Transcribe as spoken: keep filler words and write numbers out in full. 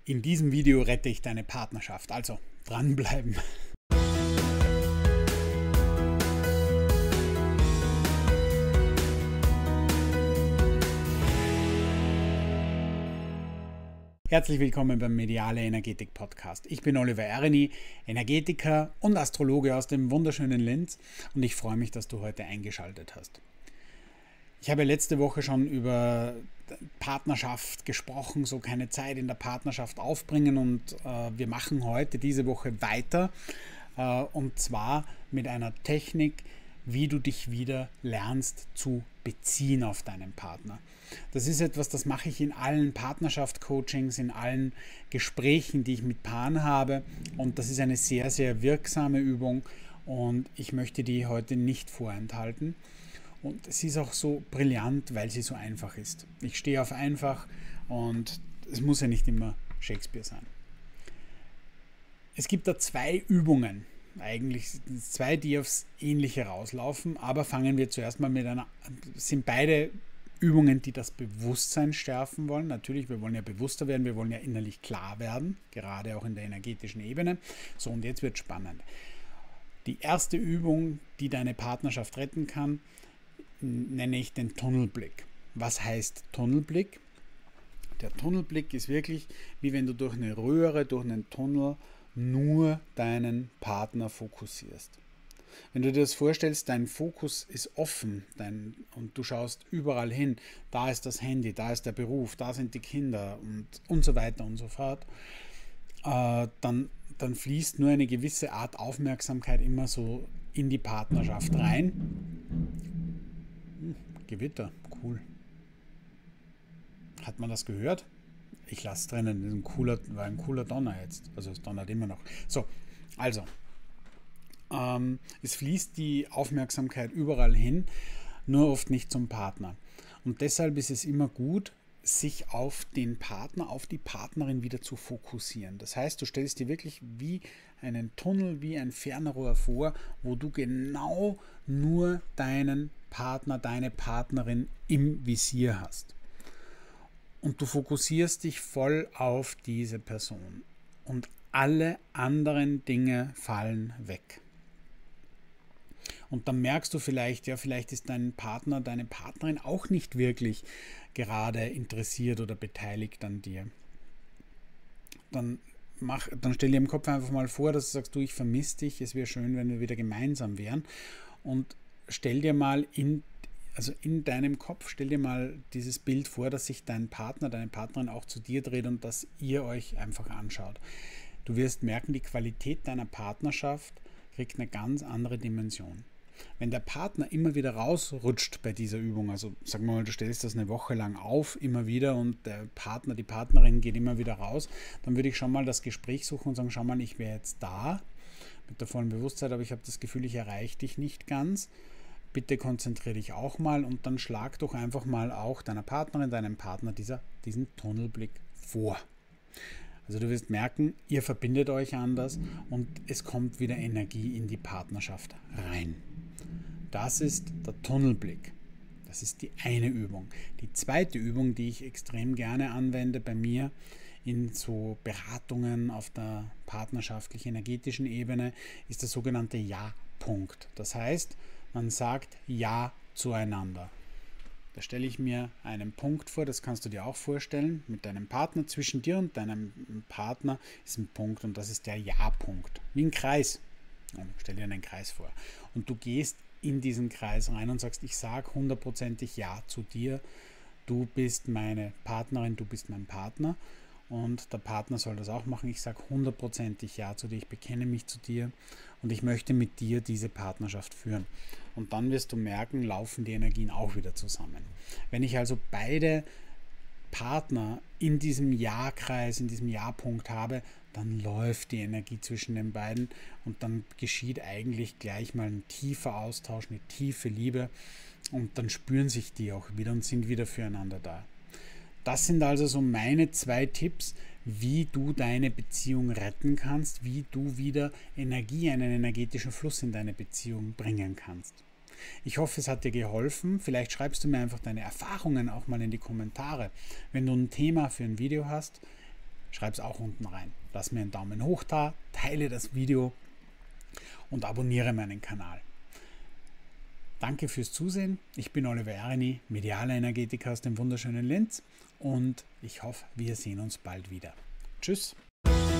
In diesem Video rette ich deine Partnerschaft, also dranbleiben. Herzlich willkommen beim Mediale Energetik Podcast. Ich bin Oliver Erni, Energetiker und Astrologe aus dem wunderschönen Linz und ich freue mich, dass du heute eingeschaltet hast. Ich habe letzte Woche schon über Partnerschaft gesprochen, so keine Zeit in der Partnerschaft aufbringen und äh, wir machen heute diese Woche weiter äh, und zwar mit einer Technik, wie du dich wieder lernst zu beziehen auf deinen Partner. Das ist etwas, das mache ich in allen Partnerschaft-Coachings, in allen Gesprächen, die ich mit Paaren habe und das ist eine sehr, sehr wirksame Übung und ich möchte die heute nicht vorenthalten. Und es ist auch so brillant, weil sie so einfach ist. Ich stehe auf einfach und es muss ja nicht immer Shakespeare sein. Es gibt da zwei Übungen, eigentlich zwei, die aufs Ähnliche rauslaufen, aber fangen wir zuerst mal mit einer, das sind beide Übungen, die das Bewusstsein schärfen wollen. Natürlich, wir wollen ja bewusster werden, wir wollen ja innerlich klar werden, gerade auch in der energetischen Ebene. So, und jetzt wird spannend. Die erste Übung, die deine Partnerschaft retten kann, nenne ich den Tunnelblick. Was heißt Tunnelblick? Der Tunnelblick ist wirklich, wie wenn du durch eine Röhre, durch einen Tunnel nur deinen Partner fokussierst. Wenn du dir das vorstellst, dein Fokus ist offen dein, und du schaust überall hin, da ist das Handy, da ist der Beruf, da sind die Kinder und, und so weiter und so fort, äh, dann, dann fließt nur eine gewisse Art Aufmerksamkeit immer so in die Partnerschaft rein. Gewitter, cool. Hat man das gehört? Ich lasse es drinnen, das ist ein cooler, war ein cooler Donner jetzt. Also es donnert immer noch. So, also, ähm, es fließt die Aufmerksamkeit überall hin, nur oft nicht zum Partner. Und deshalb ist es immer gut, sich auf den Partner, auf die Partnerin wieder zu fokussieren. Das heißt, du stellst dir wirklich wie einen Tunnel, wie ein Fernrohr vor, wo du genau nur deinen Partner, deine Partnerin im Visier hast. Und du fokussierst dich voll auf diese Person. Und alle anderen Dinge fallen weg. Und dann merkst du vielleicht, ja, vielleicht ist dein Partner, deine Partnerin auch nicht wirklich gerade interessiert oder beteiligt an dir. Dann, mach, dann stell dir im Kopf einfach mal vor, dass du sagst, du, ich vermisse dich, es wäre schön, wenn wir wieder gemeinsam wären. Und stell dir mal in, also in deinem Kopf, stell dir mal dieses Bild vor, dass sich dein Partner, deine Partnerin auch zu dir dreht und dass ihr euch einfach anschaut. Du wirst merken, die Qualität deiner Partnerschaft kriegt eine ganz andere Dimension. Wenn der Partner immer wieder rausrutscht bei dieser Übung, also sagen wir mal, du stellst das eine Woche lang auf, immer wieder und der Partner, die Partnerin geht immer wieder raus, dann würde ich schon mal das Gespräch suchen und sagen, schau mal, ich wäre jetzt da, mit der vollen Bewusstheit, aber ich habe das Gefühl, ich erreiche dich nicht ganz. Bitte konzentriere dich auch mal und dann schlag doch einfach mal auch deiner Partnerin, deinem Partner dieser, diesen Tunnelblick vor. Also du wirst merken, ihr verbindet euch anders und es kommt wieder Energie in die Partnerschaft rein. Das ist der Tunnelblick. Das ist die eine Übung. Die zweite Übung, die ich extrem gerne anwende bei mir in so Beratungen auf der partnerschaftlich-energetischen Ebene, ist der sogenannte Ja-Punkt. Das heißt, man sagt Ja zueinander. Da stelle ich mir einen Punkt vor, das kannst du dir auch vorstellen, mit deinem Partner, zwischen dir und deinem Partner ist ein Punkt und das ist der Ja-Punkt. Wie ein Kreis. Stell dir einen Kreis vor. Und du gehst in diesen Kreis rein und sagst, ich sage hundertprozentig Ja zu dir. Du bist meine Partnerin, du bist mein Partner. Und der Partner soll das auch machen. Ich sage hundertprozentig Ja zu dir, ich bekenne mich zu dir und ich möchte mit dir diese Partnerschaft führen. Und dann wirst du merken, laufen die Energien auch wieder zusammen. Wenn ich also beide Partner in diesem Ja-Kreis, in diesem Ja-Punkt habe, dann läuft die Energie zwischen den beiden und dann geschieht eigentlich gleich mal ein tiefer Austausch, eine tiefe Liebe und dann spüren sich die auch wieder und sind wieder füreinander da. Das sind also so meine zwei Tipps, wie du deine Beziehung retten kannst, wie du wieder Energie, einen energetischen Fluss in deine Beziehung bringen kannst. Ich hoffe, es hat dir geholfen. Vielleicht schreibst du mir einfach deine Erfahrungen auch mal in die Kommentare. Wenn du ein Thema für ein Video hast, schreib es auch unten rein. Lass mir einen Daumen hoch da, teile das Video und abonniere meinen Kanal. Danke fürs Zusehen. Ich bin Oliver Erni, medialer Energetiker aus dem wunderschönen Linz und ich hoffe, wir sehen uns bald wieder. Tschüss.